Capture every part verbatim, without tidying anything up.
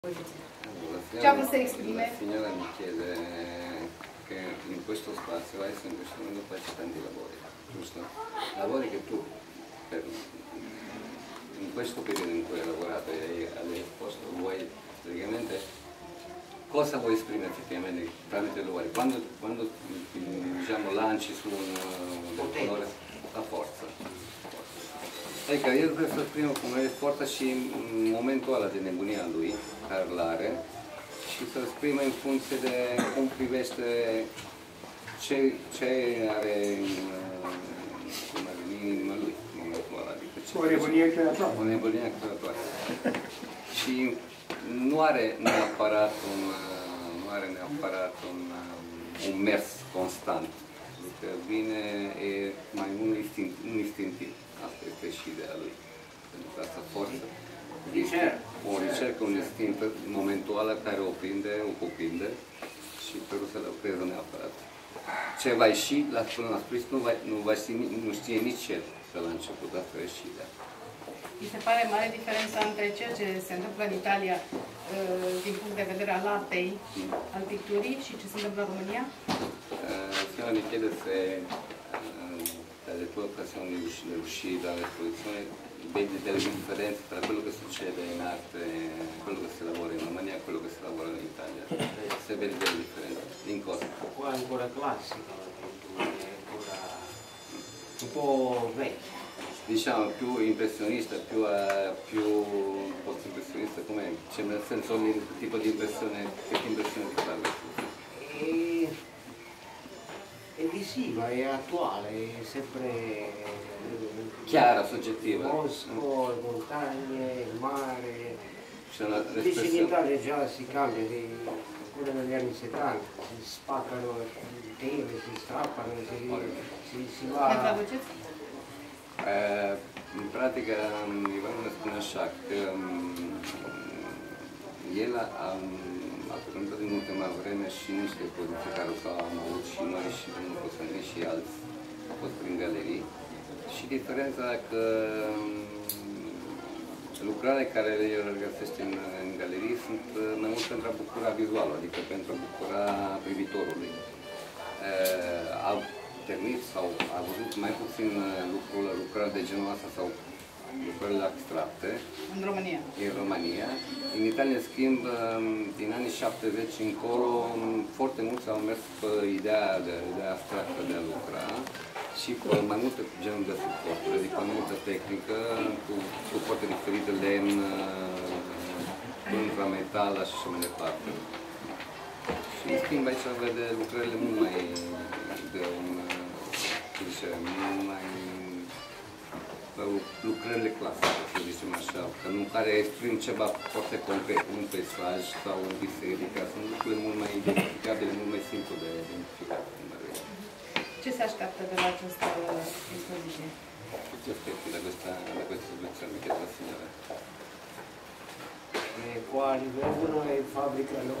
Allora, Ce ha voluto esprimere? La signora mi chiede che in questo spazio adesso in questo momento faccio tanti lavori, giusto? Lavori che tu, per, in questo periodo in cui hai lavorato e hai esposto, vuoi praticamente, cosa vuoi esprimere effettivamente tramite i lavori? Quando, quando diciamo, lanci su un, un colore, la forța. Adică el trebuie să exprimă cum e forța și în momentul ăla de nebunia lui, care l-are, și să exprimă în funcție de cum privește ce, ce are în, cum ar veni, în inima lui, în momentul ăla. Adică ce, o nebunie creatoare. O nebunie creatoare. Și nu are neapărat un, nu are neapărat un, un mers constant. Adică vine, e mai un instinct, un instinctiv. Asta este și ideea lui. Pentru că asta forță. Este o ricercă, un instinct momentual care o prinde, o cuprinde și trebuie să-l lucreze neapărat. Ce va ieși la, până la sfârșit nu, va, nu, va ști, nu știe nici el că la început, asta e și ideea. Mi se pare mare diferența între ceea ce se întâmplă în Italia din punct de vedere al artei, al picturii și ce se întâmplă în România? Signora mi chiede se dalle tue occasioni di uscita dall'esposizione vedi delle differenze tra quello che succede in arte, quello che si lavora in Romania e quello che si lavora in Italia. Se vedi delle differenze, in cosa? Qua è ancora classica, è ancora un po' vecchia. Diciamo più impressionista, più, uh, più post-impressionista, com'è? Cioè nel senso il tipo di impressione, che impressione ti fa? E... è visiva, è attuale, è sempre chiara, soggettiva. Il bosco, le montagne, il mare. Una, invece in Italia già si cambia, di, ancora negli anni settanta, si spaccano i tele, si strappano, si, si, si va. Eh, in pratica Ivan ne spune așa că um, el a, a, a prezentat în ultima vreme și niște expoziții care s-au avut și noi și domnul Cosălin și alți au fost prin galerii și diferența că lucrările care el găsește în, în galerii sunt mai mult pentru a bucura vizualul, adică pentru a bucura privitorului. Uh, au terminat sau a văzut mai puțin lucrul, lucrări de genul ăsta sau lucrările abstracte. În România. În România. În Italia, în schimb, din anii șaptezeci încolo, foarte mulți au mers pe ideea, de, ideea abstractă de a lucra și pe mai multe genuri de suporturi, adică mai multă tehnică, cu suporte diferite, lemn, pânză, metal și așa mai departe. Și, în schimb, aici vede lucrările mult mai de un, cum zice, mult mai lucrările clasice, să zicem așa, că nu care exprim ceva foarte concret, un peisaj sau o biserică, sunt lucruri mult mai identificabile, mult mai simplu de identificat. Ce se așteaptă de la această expoziție? Ce aspetti da questa, da questa esposizione, mi chiede la signora? E qua arrivano e fabbricano.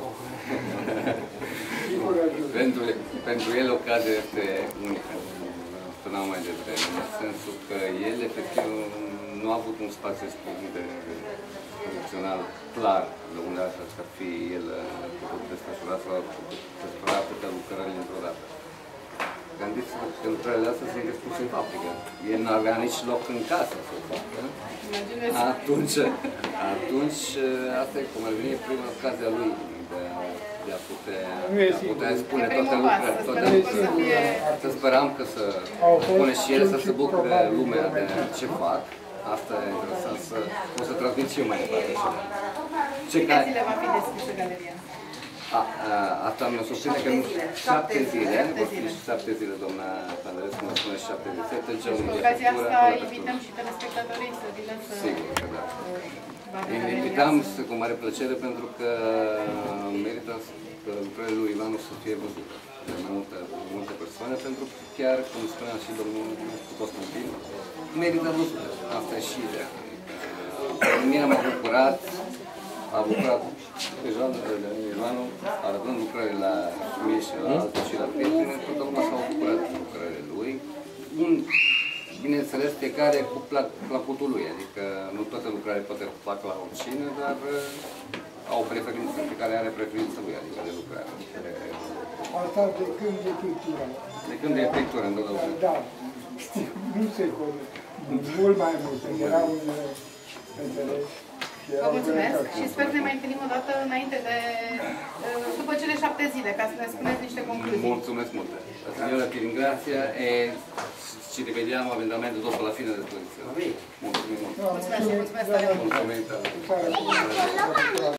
pentru, pentru el ocazia este unică. Spuneam mai devreme, în sensul că el efectiv nu a avut un spațiu de funcțional clar, de unde așa să fie el putut desfășura sau putut desfășura atâtea lucrări într-o dată. Gândiți-vă că lucrările astea sunt expuse în fabrică. El nu avea nici loc în casă să o facă. Atunci, atunci, asta e cum ar veni prima ocazia lui de a, de a putea, de a putea spune toate lucrările. Toate lucrările. Să sperăm că să spune și el să se bucure lumea de ce fac. Asta e interesant, să o să transmit și eu mai departe. Câte zile va fi deschisă galeria? A, a, asta mi-o surprinde că nu șapte zile, vor fi șapte zile, doamna Pandărescu mă spune șapte zile. Și cu ocazia asta invităm și telespectatorii să vină să... Sigur că da. Îi invităm cu mare plăcere pentru că merită că lucrările lui Ivanu să fie văzute de mai multe, multe persoane, pentru că chiar, cum spunea și domnul Constantin, merită văzute. Asta e și ideea. Mine m-a bucurat, a bucurat pe Ivanu, arătând lucrările la mie și la alții și la prieteni, totdeauna s-au bucurat de lucrările lui. Un, bineînțeles, fiecare cu placutul lui, adică nu toate lucrările poate plac la oricine, dar au preferință, pe care are preferință lui, adică de lucrare. Asta de când e pictura. De când e pictură, în două Da, știu, nu secol, mult mai mult, era un înțelegi. Vă mulțumesc și sper să ne mai întâlnim o dată înainte de, după cele șapte zile, ca să ne spuneți niște concluzii. Mulțumesc mult. La signora ti ringrazia e ci rivediamo eventualmente dopo la fine dell'esposizione. Mulțumim mult. Mulțumesc, mulțumesc tare mult. Mulțumim.